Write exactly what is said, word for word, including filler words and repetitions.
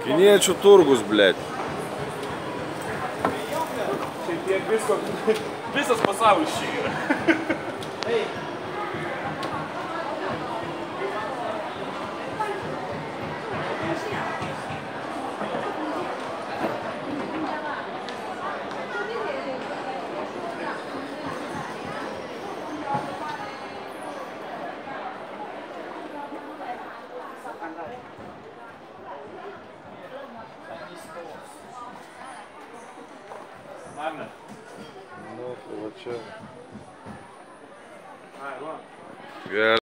Kiniečių turgus, blėt. Šiaip tiek visko, visas pasaulis šį yra. Agne. Nu, tai va čia. Ai, va. Gerai.